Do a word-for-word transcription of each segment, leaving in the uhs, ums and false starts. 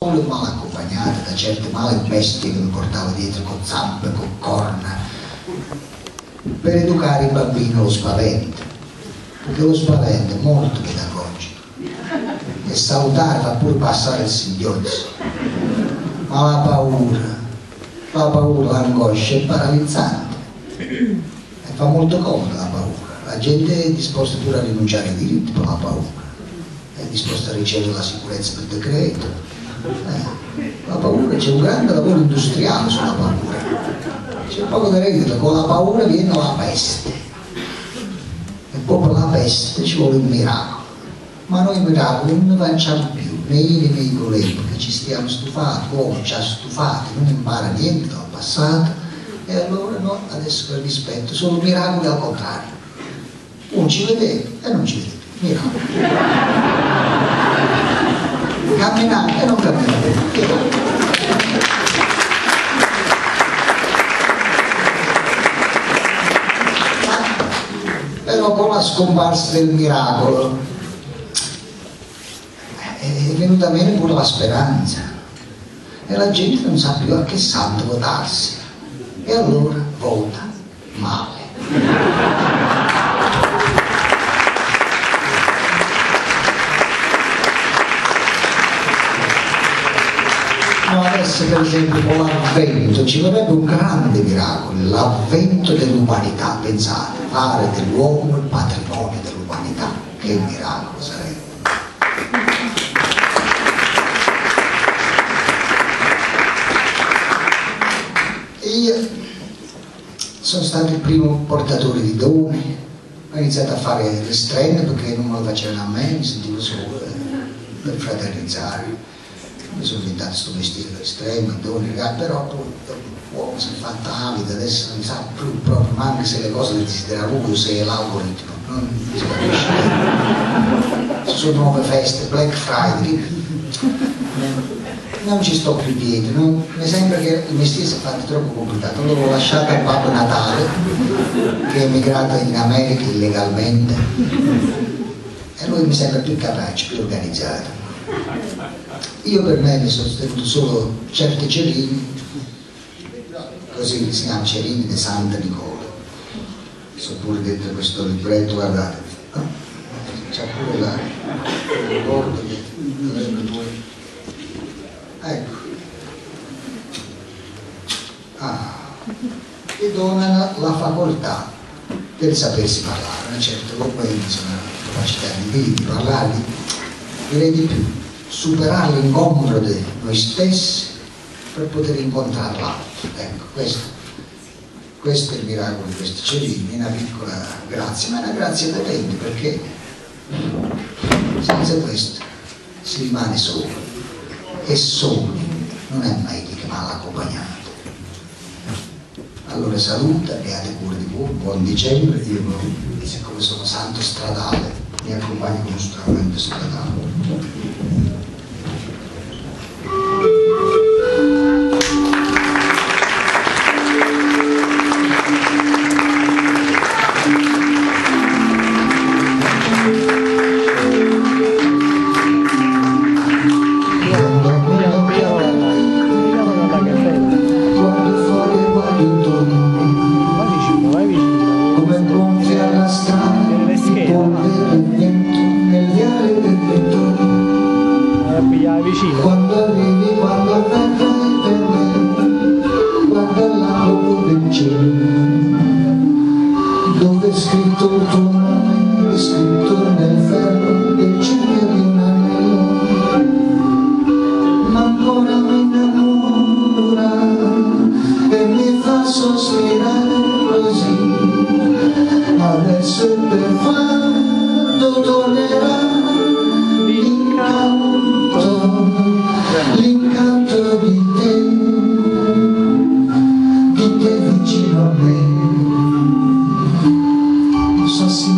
mal accompagnate da certe male bestie che mi portavo dietro con zampe, con corna, per educare i bambini lo spavento, perché lo spavento è molto pedagogico e salutare fa pure passare il singhiozzo, ma la paura, la paura, l'angoscia è paralizzante e fa molto comodo la paura. La gente è disposta pure a rinunciare ai diritti per la paura, è disposta a ricevere la sicurezza per decreto. Eh, la paura, c'è un grande lavoro industriale sulla paura, c'è poco da ridere, con la paura viene la peste e poi per la peste ci vuole un miracolo, ma noi miracoli non ne facciamo più, né io né i miei colleghi, perché ci stiamo stufati, l'uomo ci ha stufati, non impara niente dal passato e allora no, adesso per rispetto sono miracoli al contrario, uno ci vede e non ci vede più, miracoli. Camminare e non camminare, però con la scomparsa del miracolo è venuta meno pure la speranza e la gente non sa più a che santo votarsi e allora vota male. Adesso per esempio con l'avvento ci vorrebbe un grande miracolo, l'avvento dell'umanità, pensate, fare dell'uomo il patrimonio dell'umanità, che miracolo sarebbe. Io sono stato il primo portatore di doni, ho iniziato a fare le strenne perché non me lo facevano a me, mi sentivo solo per fraternizzare. Mi sono inventato questo vestito estremo, doni, però poi l'uomo si è fatto avido, adesso non sa più proprio, ma anche se le cose le desidera lui, se è l'algoritmo, non si capisce. Ci sono nuove feste, Black Friday, non ci sto più dietro, non, mi sembra che il mestiere si è fatto troppo complicato, allora l'ho lasciato al Babbo Natale, che è emigrato in America illegalmente, e lui mi sembra più capace, più organizzato. Io per me mi sono tenuto solo certi cerini, così si chiamano cerini di Santa Nicola. Sono pure dentro questo libretto, guardate, no? C'è pure la ricordo che ecco. Ah, che donano la facoltà del sapersi parlare, una certa eloquenza, una capacità di, di parlare, di, direi di più. Superare l'ingombro di noi stessi per poter incontrare l'altro. Ecco, questo, questo è il miracolo di questi cerini, una piccola grazia, ma è una grazia potente perché senza questo si rimane solo e soli non è meglio che mal accompagnato. Allora saluta, beate cure di voi, buon dicembre, io siccome sono santo stradale mi accompagno con uno strumento stradale. Quando arrivi, quando verrai per me, guarda l'ago del cielo, dove è scritto il tuo nome, è scritto nel ferro del cielo di un anello, ma ancora mi innamora e mi fa sospirare così, adesso è per quando tornerà l'incanto di te, di te vicino a me, non so se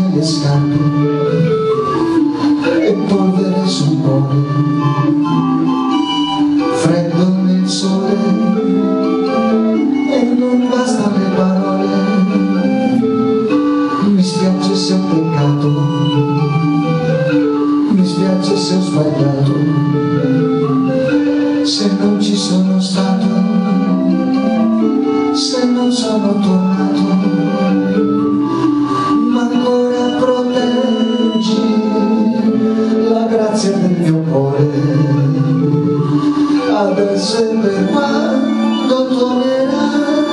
se non ci sono stato, se non sono tornato, ma ancora proteggi la grazia del mio cuore. Adesso e per quando tornerai